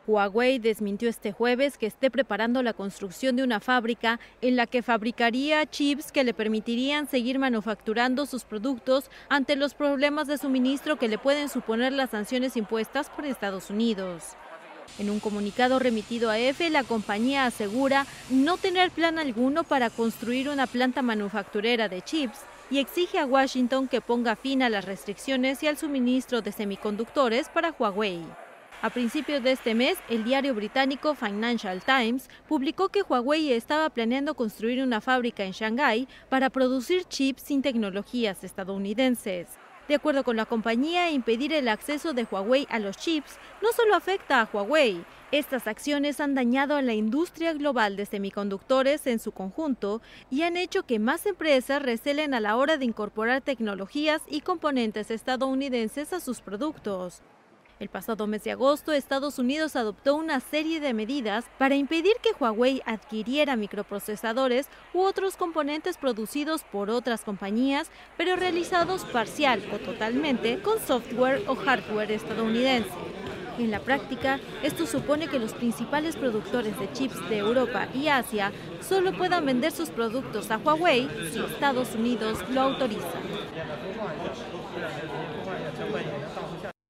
Huawei desmintió este jueves que esté preparando la construcción de una fábrica en la que fabricaría chips que le permitirían seguir manufacturando sus productos ante los problemas de suministro que le pueden suponer las sanciones impuestas por Estados Unidos. En un comunicado remitido a EFE, la compañía asegura no tener plan alguno para construir una planta manufacturera de chips y exige a Washington que ponga fin a las restricciones y al suministro de semiconductores para Huawei. A principios de este mes, el diario británico Financial Times publicó que Huawei estaba planeando construir una fábrica en Shanghái para producir chips sin tecnologías estadounidenses. De acuerdo con la compañía, impedir el acceso de Huawei a los chips no solo afecta a Huawei. Estas acciones han dañado a la industria global de semiconductores en su conjunto y han hecho que más empresas recelen a la hora de incorporar tecnologías y componentes estadounidenses a sus productos. El pasado mes de agosto, Estados Unidos adoptó una serie de medidas para impedir que Huawei adquiriera microprocesadores u otros componentes producidos por otras compañías, pero realizados parcial o totalmente con software o hardware estadounidense. En la práctica, esto supone que los principales productores de chips de Europa y Asia solo puedan vender sus productos a Huawei si Estados Unidos lo autoriza.